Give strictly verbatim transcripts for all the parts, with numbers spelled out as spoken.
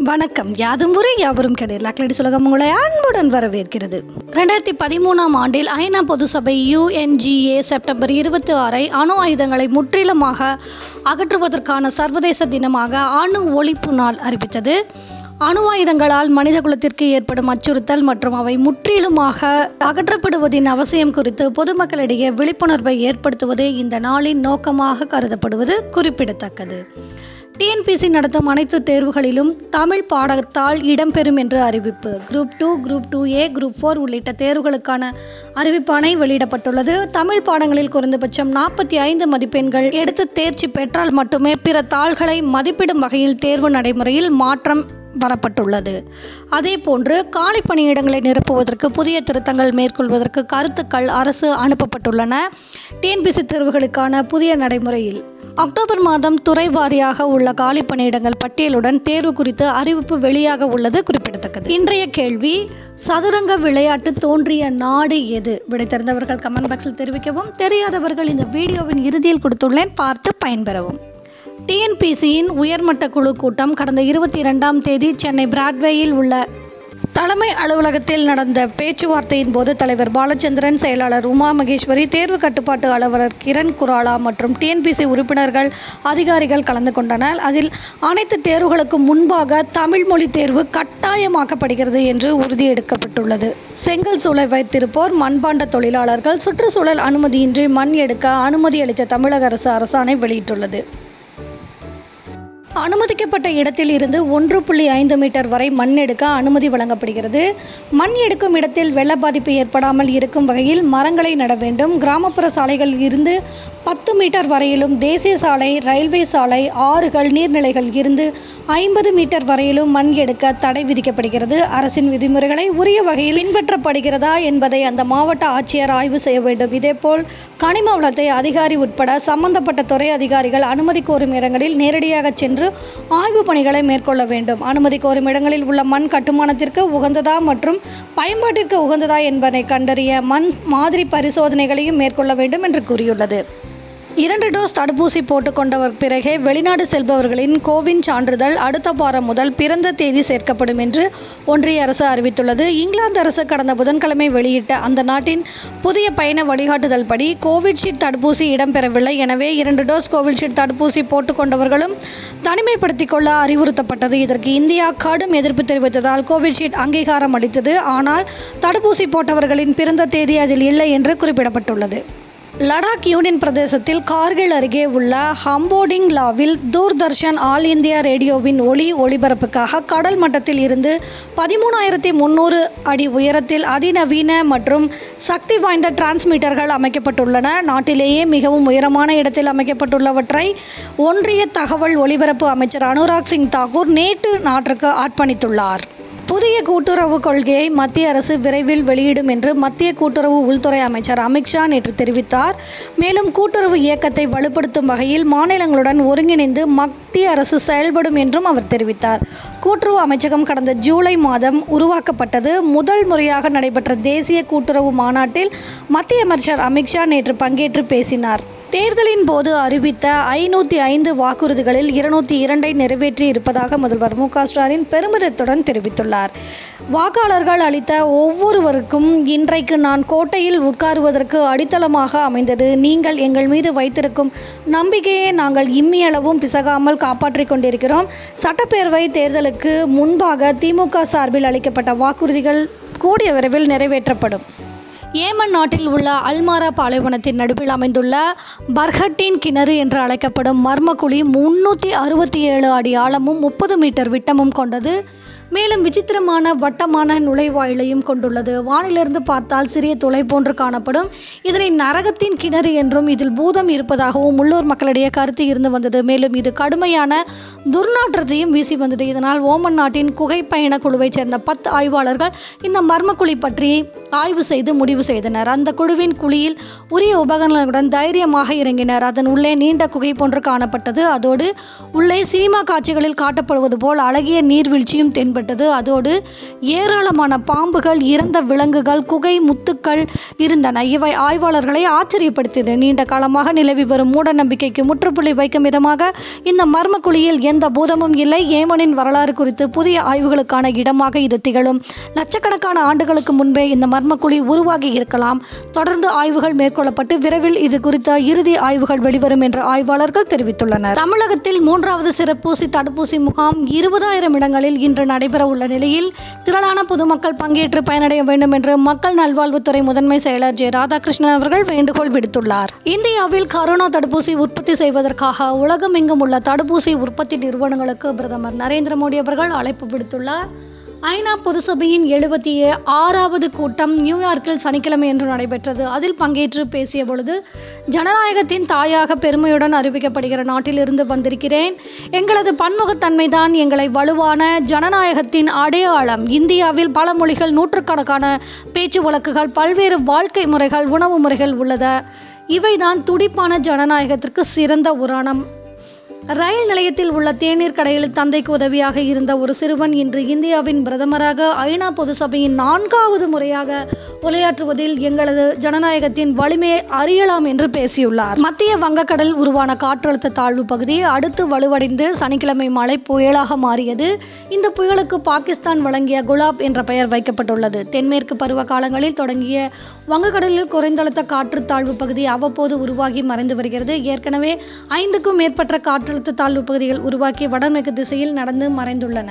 வணக்கம். யாதும் ஊரே யாவரும் கேளீர். lakladies உலகம் உங்களை அன்புடன் வரவேற்கிறது. ரெண்டாயிரத்தி பதிமூணாம் ஆண்டில் ஐநா பொதுசபை யுஎன்ஜிஏ செப்டம்பர் இருபத்தி ஆறை அணு ஆயுதங்களை முற்றிலுமாக அகற்றுவதற்கான சர்வதேச தினமாக அணு ஒழிப்பு நாள் அறிவித்தது. அணு ஆயுதங்களால் மனித குலத்திற்கு ஏற்படும் அச்சுறுத்தல் மற்றும் அவை முற்றிலுமாக அகற்றப்படுவதின் அவசியம் குறித்து பொதுமக்களிடையே விழிப்புணர்வை ஏற்படுத்துவதே இந்த நாளின் நோக்கமாக கருதப்படுவது குறிப்பிடத்தக்கது. டிஎன்பிஎஸ்சி நடத்தும் அனைத்து தேர்வுகளிலும் தமிழ் பாடத்தால் இடம்பெறும் என்று அறிவிப்பு. Group two, group two A, group four உள்ளிட்ட தேர்வுகளுக்கான அறிவிப்பாணை வெளியிடப்பட்டுள்ளது. தமிழ் பாடங்களில் குறைந்தபட்சம் நாற்பத்தி ஐந்து மதிப்பெண்கள் எடுத்து தேர்ச்சி பெற்றால் மட்டுமே பிற தாள்களை மதிப்பிடும் வகையில் தேர்வு நடைமுறையில் மாற்றம் வரப்பட்டுள்ளது. அதேபோன்று காலி பணியிடங்களை நிரப்புவதற்கு புதிய திருத்தங்கள் மேற்கொள்வதற்கு கருத்துக்கள் அரசு அனுப்பப்பட்டுள்ளன. டிஎன்பிஎஸ்சி தேர்வுகளுக்கான புதிய நடைமுறையில் அக்டோபர் மாதம் துறை வாரியாக உள்ள காலி பணியிடங்கள் பட்டியலுடன் தேர்வு குறித்து அறிவிப்பு வெளியாக உள்ளது குறிப்பிடத்தக்கது. இன்றைய கேள்வி: சதுரங்க விளையாட்டு தோன்றிய நாடு எது? விடை தெரிந்தவர்கள் கமெண்ட் பாக்ஸில் தெரிவிக்கவும். தெரியாதவர்கள் இந்த வீடியோவின் இறுதியில் கொடுத்துள்ளேன், பார்த்து பயன்பெறவும். டிஎன்பிஎஸ்சியின் உயர்மட்ட குழு கூட்டம் கடந்த இருபத்தி இரண்டாம் தேதி சென்னை பிராட்வேயில் உள்ள தலைமை அலுவலகத்தில் நடந்த பேச்சுவார்த்தையின் போது தலைவர் பாலச்சந்திரன், செயலாளர் உமா மகேஸ்வரி, தேர்வு கட்டுப்பாட்டு அலுவலர் கிரண் குராலா மற்றும் டிஎன்பிஎஸ்சி உறுப்பினர்கள், அதிகாரிகள் கலந்து கொண்டனர். அதில் அனைத்து தேர்வுகளுக்கும் முன்பாக தமிழ் மொழி தேர்வு கட்டாயமாக்கப்படுகிறது என்று உறுதியெடுக்கப்பட்டுள்ளது. செங்கல் சூளை வைத்திருப்போர், மண்பாண்ட தொழிலாளர்கள், சுற்றுச்சூழல் அனுமதியின்றி மண் எடுக்க அனுமதி அளித்த தமிழக அரசு அரசாணை வெளியிட்டுள்ளது. அனுமதிக்கப்பட்ட இடத்தில் இருந்து ஒன்று புள்ளி ஐந்து மீட்டர் வரை மண் எடுக்க அனுமதி வழங்கப்படுகிறது. மண் எடுக்கும் இடத்தில் வெள்ள பாதிப்பு ஏற்படாமல் இருக்கும் வகையில் மரங்களை நட வேண்டும். கிராமப்புற சாலைகளில் இருந்து பத்து மீட்டர் வரையிலும், தேசிய சாலை, ரயில்வே சாலை, ஆறுகள், நீர்நிலைகள் இருந்து ஐம்பது மீட்டர் வரையிலும் மண் எடுக்க தடை விதிக்கப்படுகிறது. அரசின் விதிமுறைகளை உரிய வகையில் பின்பற்றப்படுகிறதா என்பதை அந்த மாவட்ட ஆட்சியர் ஆய்வு செய்ய வேண்டும். இதேபோல் கனிம வளத்தை அதிகாரி உட்பட சம்பந்தப்பட்ட துறை அதிகாரிகள் அனுமதி கோரும் இடங்களில் நேரடியாக சென்று ஆய்வு பணிகளை மேற்கொள்ள வேண்டும். அனுமதி கோரும் இடங்களில் உள்ள மண் கட்டுமானத்திற்கு உகந்ததா மற்றும் பயன்பாட்டிற்கு உகந்ததா என்பதை கண்டறிய மண் மாதிரி பரிசோதனைகளையும் மேற்கொள்ள வேண்டும் என்று கூறியுள்ளது. இரண்டு டோஸ் தடுப்பூசி போட்டுக்கொண்டவர் பிறகே வெளிநாடு செல்பவர்களின் கோவின் சான்றிதழ் அடுத்த வாரம் முதல் பிறந்த தேதி சேர்க்கப்படும் என்று ஒன்றிய அரசு அறிவித்துள்ளது. இங்கிலாந்து அரசு கடந்த புதன்கிழமை வெளியிட்ட அந்த நாட்டின் புதிய பயண வழிகாட்டுதல் படி கோவிட்ஷீல்டு தடுப்பூசி இடம்பெறவில்லை. எனவே இரண்டு டோஸ் கோவிட்ஷீல்டு தடுப்பூசி போட்டுக்கொண்டவர்களும் தனிமைப்படுத்திக் கொள்ள அறிவுறுத்தப்பட்டது. இதற்கு இந்தியா கடும் எதிர்ப்பு தெரிவித்ததால் கோவிட்ஷீல்டு அங்கீகாரம் அளித்தது. ஆனால் தடுப்பூசி போட்டவர்களின் பிறந்த தேதி அதில் இல்லை என்று குறிப்பிடப்பட்டுள்ளது. லடாக் யூனியன் பிரதேசத்தில் கார்கில் அருகே உள்ள ஹம்போடிங்லாவில் தூர்தர்ஷன் ஆல் இந்தியா ரேடியோவின் ஒளி ஒளிபரப்புக்காக கடல் மட்டத்தில் இருந்து பதிமூணாயிரத்தி முந்நூறு அடி உயரத்தில் அதிநவீன மற்றும் சக்தி வாய்ந்த டிரான்ஸ்மிட்டர்கள் அமைக்கப்பட்டுள்ளன. நாட்டிலேயே மிகவும் உயரமான இடத்தில் அமைக்கப்பட்டுள்ளவற்றை ஒன்றிய தகவல் ஒலிபரப்பு அமைச்சர் அனுராக் சிங் தாக்கூர் நேற்று நாட்டிற்கு அர்ப்பணித்துள்ளார். புதிய கூட்டுறவு கொள்கையை மத்திய அரசு விரைவில் வெளியிடும் என்று மத்திய கூட்டுறவு உள்துறை அமைச்சர் அமித்ஷா நேற்று தெரிவித்தார். மேலும் கூட்டுறவு இயக்கத்தை வலுப்படுத்தும் வகையில் மாநிலங்களுடன் ஒருங்கிணைந்து மத்திய அரசு செயல்படும் என்றும் அவர் தெரிவித்தார். கூட்டுறவு அமைச்சகம் கடந்த ஜூலை மாதம் உருவாக்கப்பட்டது. முதல் முறையாக நடைபெற்ற தேசிய கூட்டுறவு மாநாட்டில் மத்திய அமைச்சர் அமித்ஷா நேற்று பங்கேற்று பேசினார். தேர்தலின் போது அறிவித்த ஐநூற்றி ஐந்து வாக்குறுதிகளில் இருநூற்றி இரண்டை நிறைவேற்றி இருப்பதாக முதல்வர் மு க ஸ்டாலின் பெருமிதத்துடன் தெரிவித்துள்ளார். வாக்காளர்கள் அளித்த ஒவ்வொருவருக்கும் இன்றைக்கு நான் கோட்டையில் உட்காருவதற்கு அடித்தளமாக அமைந்தது. நீங்கள் எங்கள் மீது வைத்திருக்கும் நம்பிக்கையை நாங்கள் இம்மியளவும் பிசகாமல் காப்பாற்றிக் கொண்டிருக்கிறோம். சட்டப்பேரவை தேர்தலுக்கு முன்பாக திமுக சார்பில் அளிக்கப்பட்ட வாக்குறுதிகள் கூடிய விரைவில் நிறைவேற்றப்படும். ஏமன் நாட்டில் உள்ள அல்மாரா பாலைவனத்தின் நடுவில் அமைந்துள்ள பர்ஹட்டின் கிணறு என்று அழைக்கப்படும் மர்மக்குழி முன்னூற்றி அறுபத்தி ஏழு அடி ஆழமும் முப்பது மீட்டர் விட்டமும் கொண்டது. மேலும் விசித்திரமான வட்டமான நுழைவாயிலையும் கொண்டுள்ளது. வானிலிருந்து பார்த்தால் சிறிய துளை போன்று காணப்படும். இதனை நரகத்தின் கிணறு என்றும் இதில் பூதம் இருப்பதாகவும் உள்ளூர் மக்களிடையே கருத்து இருந்து வந்தது. மேலும் இது கடுமையான துர்நாற்றத்தையும் வீசி வந்தது. இதனால் ஓமன் நாட்டின் குகை பயண குழுவைச் சேர்ந்த பத்து ஆய்வாளர்கள் இந்த மர்மக்குழி பற்றி ஆய்வு செய்து முடிவு செய்தனர். அந்த குழுவின் குழியில் உரிய உபகரணங்களுடன் தைரியமாக இறங்கினர். அதன் உள்ளே நீண்ட குகை போன்று காணப்பட்டது. அதோடு உள்ளே சினிமா காட்சிகளில் காட்டப்படுவது போல் அழகிய நீர்வீழ்ச்சியும் தென்பட்டது. அதோடு ஏராளமான பாம்புகள், இறந்த விலங்குகள், குகை முத்துக்கள் இருந்தன. இவை ஆய்வாளர்களை ஆச்சரியப்படுத்தியது. நீண்ட காலமாக நிலவி வரும் மூட நம்பிக்கைக்கு முற்றுப்புள்ளி வைக்கும் விதமாக இந்த மர்ம குழியில் எந்த பூதமும் இல்லை. ஏமனின் வரலாறு குறித்து புதிய ஆய்வுகளுக்கான இடமாக இது திகழும். லட்சக்கணக்கான ஆண்டுகளுக்கு முன்பே இந்த மர்மக்குழி உருவாகி இருக்கலாம். தொடர்ந்து ஆய்வுகள் மேற்கொள்ளப்பட்டு விரைவில் இது குறித்த இறுதி ஆய்வுகள் வெளிவரும் என்று ஆய்வாளர்கள் தெரிவித்துள்ளனர். தமிழகத்தில் மூன்றாவது சிறப்பூசி தடுப்பூசி முகாம் இருபதாயிரம் இடங்களில் இன்று நடைபெற உள்ள நிலையில் திரளான பொதுமக்கள் பங்கேற்று பயனடைய வேண்டும் என்று மக்கள் நல்வாழ்வுத்துறை முதன்மை செயலர் ஜெ ராதாகிருஷ்ணன் அவர்கள் வேண்டுகோள் விடுத்துள்ளார். இந்தியாவில் கரோனா தடுப்பூசி உற்பத்தி செய்வதற்காக உலகமெங்கும் உள்ள தடுப்பூசி உற்பத்தி நிறுவனங்களுக்கு பிரதமர் நரேந்திர மோடி அவர்கள் அழைப்பு விடுத்துள்ளார். ஐநா பொதுசபையின் எழுபத்தி ஆறாவது கூட்டம் நியூயார்க்கில் சனிக்கிழமை என்று நடைபெற்றது. அதில் பங்கேற்று பேசிய பொழுது, ஜனநாயகத்தின் தாயாக பெருமையுடன் அறிவிக்கப்படுகிற நாட்டிலிருந்து வந்திருக்கிறேன். எங்களது பன்முகத்தன்மைதான் எங்களை வலுவான ஜனநாயகத்தின் அடையாளம். இந்தியாவில் பல மொழிகள், நூற்றுக்கணக்கான பேச்சு வழக்குகள், பல்வேறு வாழ்க்கை முறைகள், உணவு முறைகள் உள்ளது. இவைதான் துடிப்பான ஜனநாயகத்திற்கு சிறந்த உதாரணம். ரயில் நிலையத்தில் உள்ள தேநீர் கடையில் தந்தைக்கு உதவியாக இருந்த ஒரு சிறுவன் இன்று இந்தியாவின் பிரதமராக ஐநா பொதுசபையின் நான்காவது முறையாக உரையாற்றுவதில் எங்களது ஜனநாயகத்தின் வலிமையை அறியலாம் என்று பேசியுள்ளார். மத்திய வங்கக்கடல் உருவான காற்றழுத்த தாழ்வு பகுதி அடுத்து வலுவடைந்து சனிக்கிழமை மழை புயலாக மாறியது. இந்த புயலுக்கு பாகிஸ்தான் வழங்கிய குலாப் என்ற பெயர் வைக்கப்பட்டுள்ளது. தென்மேற்கு பருவ காலங்களில் தொடங்கிய வங்கக்கடலில் குறைந்தழுத்த காற்று தாழ்வு பகுதி அவ்வப்போது உருவாகி மறைந்து வருகிறது. ஏற்கனவே ஐந்துக்கும் மேற்பட்ட காற்று தாழ்வு பகுதிகள் உருவாக்கி வடமேற்கு திசையில் நடந்து மறைந்துள்ளன.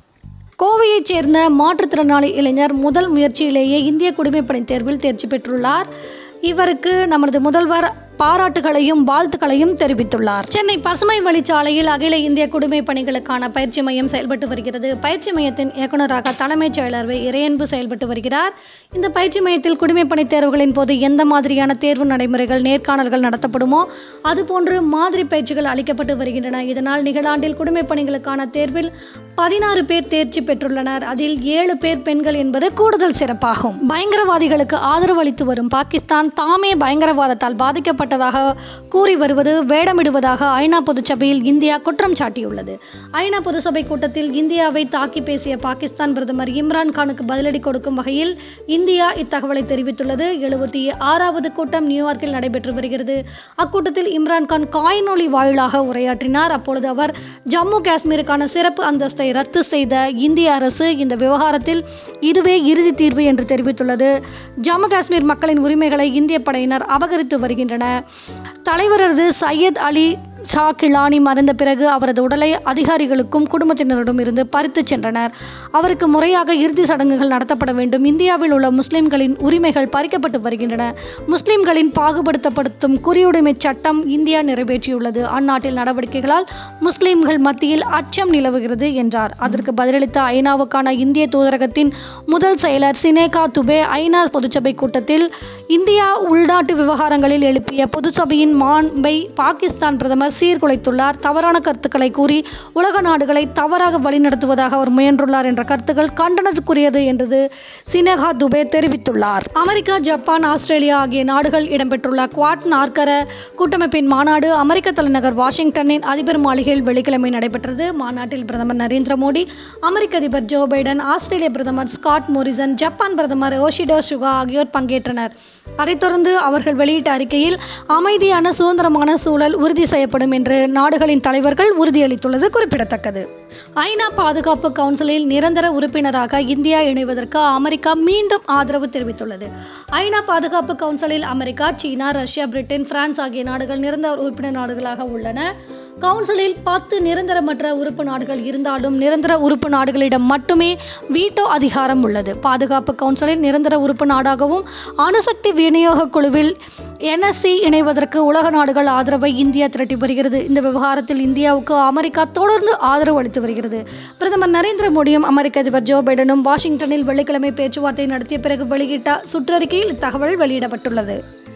கோவையைச் சேர்ந்த மாற்றுத்திறனாளி இளைஞர் முதல் முயற்சியிலேயே இந்திய குடிமைப்பணி தேர்வில் தேர்ச்சி பெற்றுள்ளார். இவருக்கு நமது முதல்வர் பாராட்டுகளையும் வாழ்த்துக்களையும் தெரிவித்துள்ளார். சென்னை பசுமை வழிச்சாலையில் அகில இந்திய குடிமை பணிகளுக்கான பயிற்சி மையம் செயல்பட்டு வருகிறது. பயிற்சி மையத்தின் இயக்குநராக தலைமைச் செயலர் இறையன்பு செயல்பட்டு வருகிறார். இந்த பயிற்சி மையத்தில் குடிமைப்பணி தேர்வுகளின் போது எந்த மாதிரியான தேர்வு நடைமுறைகள், நேர்காணல்கள் நடத்தப்படுமோ அதுபோன்று மாதிரி பயிற்சிகள் அளிக்கப்பட்டு வருகின்றன. இதனால் நிகழாண்டில் குடிமைப் பணிகளுக்கான தேர்வில் பதினாறு பேர் தேர்ச்சி பெற்றுள்ளனர். அதில் ஏழு பேர் பெண்கள் என்பது கூடுதல் சிறப்பாகும். பயங்கரவாதிகளுக்கு ஆதரவு அளித்து வரும் பாகிஸ்தான் தாமே பயங்கரவாதத்தால் பாதிக்கப்பட்ட கூறி வருவது வேடமிடுவதாக ஐநா பொதுச்சபையில் இந்தியா குற்றம் சாட்டியுள்ளது. ஐநா பொதுசபை கூட்டத்தில் இந்தியாவை தாக்கி பேசிய பாகிஸ்தான் பிரதமர் இம்ரான்கானுக்கு பதிலடி கொடுக்கும் வகையில் இந்தியா இத்தகவலை தெரிவித்துள்ளது. எழுபத்தி ஆறாவது கூட்டம் நியூயார்க்கில் நடைபெற்று வருகிறது. அக்கூட்டத்தில் இம்ரான்கான் காணொலி வாயிலாக உரையாற்றினார். அப்பொழுது அவர் ஜம்மு காஷ்மீருக்கான சிறப்பு அந்தஸ்தை ரத்து செய்த இந்திய அரசு இந்த விவகாரத்தில் இதுவே இறுதி தீர்வு என்று தெரிவித்துள்ளது. ஜம்மு காஷ்மீர் மக்களின் உரிமைகளை இந்திய படையினர் அபகரித்து வருகின்றனர். தலைவரது சையத் அலி ஷா கிலானி மறைந்த பிறகு அவரது உடலை அதிகாரிகளுக்கும் குடும்பத்தினரிடம் இருந்து பறித்து சென்றனர். அவருக்கு முறையாக இறுதி சடங்குகள் நடத்தப்பட வேண்டும். இந்தியாவில் உள்ள முஸ்லிம்களின் உரிமைகள் பறிக்கப்பட்டு வருகின்றன. முஸ்லிம்களின் பாகுபடுத்தப்படுத்தும் குடியுரிமை சட்டம் இந்தியா நிறைவேற்றியுள்ளது. அந்நாட்டில் நடவடிக்கைகளால் முஸ்லிம்கள் மத்தியில் அச்சம் நிலவுகிறது என்றார். அதற்கு பதிலளித்த ஐநாவுக்கான இந்திய தூதரகத்தின் முதல் செயலர் சினேகா துபே ஐநா பொதுச்சபை கூட்டத்தில் இந்தியா உள்நாட்டு விவகாரங்களில் எழுப்பிய பொதுச்சபையின் மாண்பை பாகிஸ்தான் பிரதமர் சீர்குலைத்துள்ளார். தவறான கருத்துக்களை கூறி உலக நாடுகளை தவறாக வழிநடத்துவதாக அவர் முயன்றுள்ளார் என்ற கருத்துக்கள் கண்டனத்துக்குரியது என்று சினேகா துபே தெரிவித்துள்ளார். அமெரிக்கா, ஜப்பான், ஆஸ்திரேலியா ஆகிய நாடுகள் இடம்பெற்றுள்ள குவாட் நாற்கர கூட்டமைப்பின் மாநாடு அமெரிக்க தலைநகர் வாஷிங்டனின் அதிபர் மாளிகையில் வெள்ளிக்கிழமை நடைபெற்றது. மாநாட்டில் பிரதமர் நரேந்திர மோடி, அமெரிக்க அதிபர் ஜோ பைடன், ஆஸ்திரேலிய பிரதமர் ஸ்காட் மோரிசன், ஜப்பான் பிரதமர் யோஷிடோ சுகா ஆகியோர் பங்கேற்றனர். அதைத் தொடர்ந்து அவர்கள் வெளியிட்ட அறிக்கையில் அமைதியான சுதந்திரமான சூழல் உறுதி செய்யப்படும் என்று நாடுகளின் தலைவர்கள் உறுதியளித்துள்ளது குறிப்பிடத்தக்கது. ஐநா பாதுகாப்பு கவுன்சிலில் நிரந்தர உறுப்பினராக இந்தியா இணைவதற்கு அமெரிக்கா மீண்டும் ஆதரவு தெரிவித்துள்ளது. ஐநா பாதுகாப்பு கவுன்சிலில் America, China, Russia, Britain, France ஆகிய நாடுகள் நிரந்தர உறுப்பினர் நாடுகளாக உள்ளன. கவுன்சிலில் பத்து நிரந்தரமற்ற உறுப்பு நாடுகள் இருந்தாலும் நிரந்தர உறுப்பு நாடுகளிடம் மட்டுமே வீட்டோ அதிகாரம் உள்ளது. பாதுகாப்பு கவுன்சிலில் நிரந்தர உறுப்பு நாடாகவும் அணுசக்தி விநியோக குழுவில் என்எஸ்சி இணைவதற்கு உலக நாடுகள் ஆதரவை இந்தியா திரட்டி வருகிறது. இந்த விவகாரத்தில் இந்தியாவுக்கு அமெரிக்கா தொடர்ந்து ஆதரவு அளித்து வருகிறது. பிரதமர் நரேந்திர மோடியும் அமெரிக்க அதிபர் ஜோ பைடனும் வாஷிங்டனில் வெள்ளிக்கிழமை பேச்சுவார்த்தை நடத்திய பிறகு வெளியிட்ட சுற்றறிக்கையில் இத்தகவல் வெளியிடப்பட்டுள்ளது.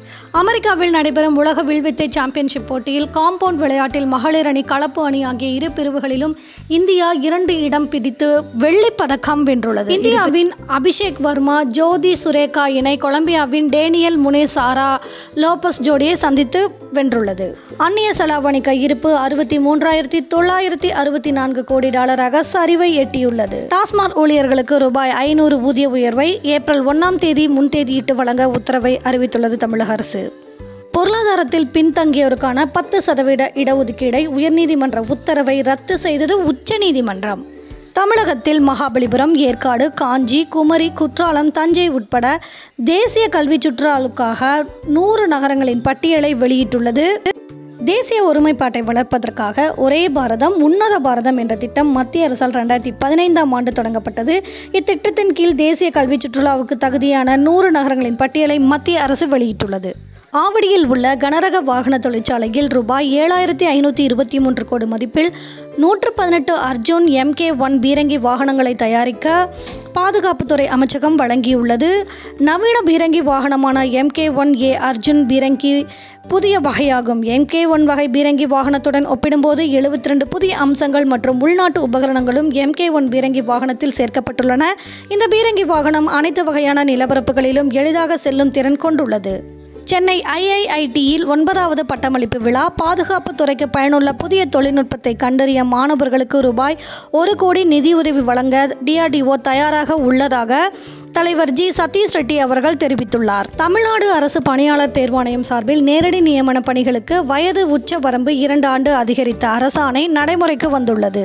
அமெரிக்காவில் நடைபெறும் உலக வில்வித்தை சாம்பியன்ஷிப் போட்டியில் காம்பவுண்ட் விளையாட்டில் மகளிர் அணி, கலப்பு அணி ஆகிய இரு பிரிவுகளிலும் இந்தியா இரண்டு இடம் பிடித்து வெள்ளிப் பதக்கம் வென்றுள்ளது. இந்தியாவின் அபிஷேக் வர்மா, ஜோதி சுரேகா இணை கொலம்பியாவின் டேனியல் முனேசாரா லோபஸ் ஜோடியை சந்தித்து வென்றுள்ளது. அந்நிய செலாவணி கையிருப்பு அறுபத்தி மூன்றாயிரத்தி தொள்ளாயிரத்தி அறுபத்தி நான்கு கோடி டாலராக சரிவை எட்டியுள்ளது. டாஸ்மாக் ஊழியர்களுக்கு ரூபாய் ஐநூறு ஊதிய உயர்வை ஏப்ரல் ஒன்றாம் தேதி முன்தேதியிட்டு வழங்க உத்தரவை அறிவித்துள்ளது தமிழக அரசு. பொருளாதாரத்தில் பின்தங்கியோருக்கான பத்து சதவீத இடஒதுக்கீடை உயர்நீதிமன்ற உத்தரவை ரத்து செய்தது உச்சநீதிமன்றம். தமிழகத்தில் மகாபலிபுரம், ஏற்காடு, காஞ்சி, குமரி, குற்றாலம், தஞ்சை உட்பட தேசிய கல்வி சுற்றுலாவுக்காக நூறு நகரங்களின் பட்டியலை வெளியிட்டுள்ளது. தேசிய ஒருமைப்பாட்டை வளர்ப்பதற்காக ஒரே பாரதம் உன்னத பாரதம் என்ற திட்டம் மத்திய அரசால் ரெண்டாயிரத்தி பதினைந்தாம் ஆண்டு தொடங்கப்பட்டது. இத்திட்டத்தின் கீழ் தேசிய கல்வி சுற்றுலாவுக்கு தகுதியான நூறு நகரங்களின் பட்டியலை மத்திய அரசு வெளியிட்டுள்ளது. ஆவடியில் உள்ள கனரக வாகன தொழிற்சாலையில் ரூபாய் ஏழாயிரத்தி ஐநூற்றி இருபத்தி மூன்று கோடி மதிப்பில் நூற்று பதினெட்டு அர்ஜுன் எம் கே ஒன் பீரங்கி வாகனங்களை தயாரிக்க பாதுகாப்புத்துறை அமைச்சகம் வழங்கியுள்ளது. நவீன பீரங்கி வாகனமான M K one A Arjun பீரங்கி புதிய வகையாகும். எம் கே ஒன் வகை பீரங்கி வாகனத்துடன் ஒப்பிடும்போது எழுபத்தி ரெண்டு புதிய அம்சங்கள் மற்றும் உள்நாட்டு உபகரணங்களும் எம் கே ஒன் பீரங்கி வாகனத்தில் சேர்க்கப்பட்டுள்ளன. இந்த பீரங்கி வாகனம் அனைத்து வகையான நிலப்பரப்புகளிலும் எளிதாக செல்லும் திறன் கொண்டுள்ளது. சென்னை ஐ ஐ ஐ டியில் ஒன்பதாவது பட்டமளிப்பு விழா. பாதுகாப்பு துறைக்கு பயனுள்ள புதிய தொழில்நுட்பத்தை கண்டறிய மாணவர்களுக்கு ரூபாய் ஒரு கோடி நிதியுதவி வழங்க டி ஆர் டி ஓ தயாராக உள்ளதாக தலைவர் ஜி சதீஷ் ரெட்டி அவர்கள் தெரிவித்துள்ளார். தமிழ்நாடு அரசு பணியாளர் தேர்வாணையம் சார்பில் நேரடி நியமன பணிகளுக்கு வயது உச்ச வரம்பு இரண்டு ஆண்டு அதிகரித்த அரசாணை நடைமுறைக்கு வந்துள்ளது.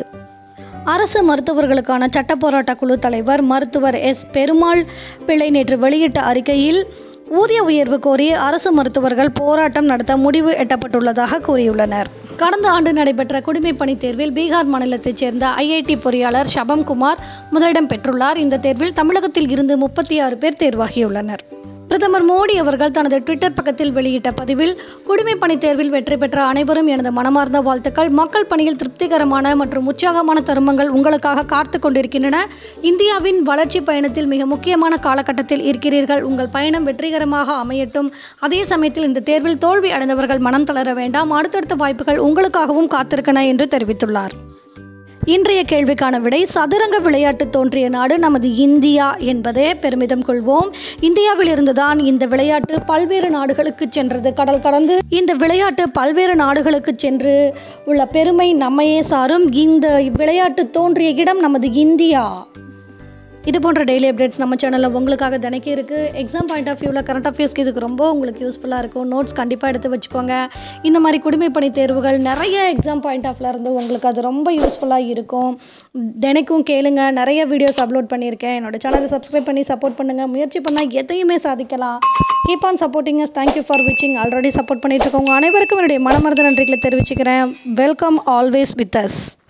அரசு மருத்துவர்களுக்கான சட்ட போராட்ட குழு தலைவர் மருத்துவர் எஸ் பெருமாள் பிள்ளை நேற்று வெளியிட்ட அறிக்கையில் ஊதிய உயர்வு கோரி அரசு மருத்துவர்கள் போராட்டம் நடத்த முடிவு எட்டப்பட்டுள்ளதாக கூறியுள்ளனர். கடந்த ஆண்டு நடைபெற்ற குடிமைப் பணி தேர்வில் பீகார் மாநிலத்தைச் சேர்ந்த ஐ ஐ டி பொறியாளர் ஷபம் குமார் முதலிடம் பெற்றுள்ளார். இந்த தேர்வில் தமிழகத்தில் இருந்து முப்பத்தி ஆறு பேர் தேர்வாகியுள்ளனர். பிரதமர் மோடி அவர்கள் தனது ட்விட்டர் பக்கத்தில் வெளியிட்ட பதிவில், குடிமைப் பணி தேர்வில் வெற்றி பெற்ற அனைவரும் எனது மனமார்ந்த வாழ்த்துக்கள். மக்கள் பணியில் திருப்திகரமான மற்றும் உற்சாகமான தருணங்கள் உங்களுக்காக காத்து கொண்டிருக்கின்றன. இந்தியாவின் வளர்ச்சி பயணத்தில் மிக முக்கியமான காலகட்டத்தில் இருக்கிறீர்கள். உங்கள் பயணம் வெற்றிகரமாக அமையட்டும். அதே சமயத்தில் இந்த தேர்வில் தோல்வி அடைந்தவர்கள் மனம் தளர வேண்டாம். அடுத்தடுத்த வாய்ப்புகள் உங்களுக்காகவும் காத்திருக்கின்றன என்று தெரிவித்துள்ளார். இன்றைய கேள்விக்கான விடை, சதுரங்க விளையாட்டு தோன்றிய நாடு நமது இந்தியா என்பதே பெருமிதம் கொள்வோம். இந்தியாவில் இருந்துதான் இந்த விளையாட்டு பல்வேறு நாடுகளுக்கு சென்றது. கடல் கடந்து இந்த விளையாட்டு பல்வேறு நாடுகளுக்கு சென்று உள்ள பெருமை நம்மையே சாரும். இந்த விளையாட்டு தோன்றிய இடம் நமது இந்தியா. இது போன்ற டெய்லி அப்டேட்ஸ் நம்ம சேனலில் உங்களுக்காக தினைக்கும் இருக்குது. எக்ஸாம் பாயிண்ட் ஆஃப் வியூவில் கரண்ட் அஃபேர்ஸ்க்கு இதுக்கு ரொம்ப உங்களுக்கு யூஸ்ஃபுல்லாக இருக்கும். நோட்ஸ் கண்டிப்பாக எடுத்து வச்சுக்கோங்க. இந்த மாதிரி குடிமைப்பணி தேர்வுகள் நிறைய எக்ஸாம் பாயிண்ட் ஆஃப்ல இருந்து உங்களுக்கு அது ரொம்ப யூஸ்ஃபுல்லாக இருக்கும். தினைக்கும் கேளுங்க. நிறைய வீடியோஸ் அப்லோட் பண்ணியிருக்கேன். என்னோட சேனலை சப்ஸ்கிரைப் பண்ணி சப்போர்ட் பண்ணுங்கள். முயற்சி பண்ணால் எதையுமே சாதிக்கலாம். Keep on supporting us. Thank you for வாட்சிங். ஆல்ரெடி சப்போர்ட் பண்ணிட்டு இருக்கவங்க அனைவருக்கும் என்னுடைய மனமார்ந்த நன்றிகளை தெரிவிச்சுக்கிறேன். Welcome always with as.